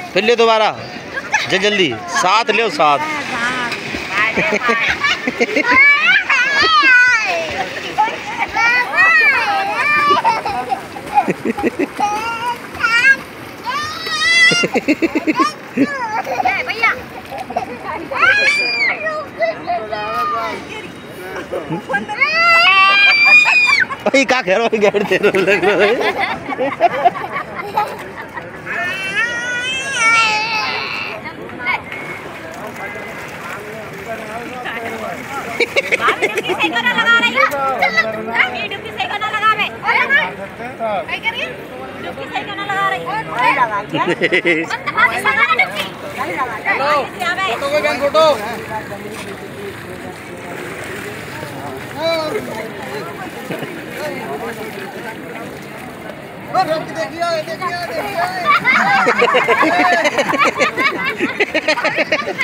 फिर ले दोबारा जल्दी साथ ले साथ। भैया क्या कह रहा हूँ गैर दे रहा लग रहा है। फोटो देखिए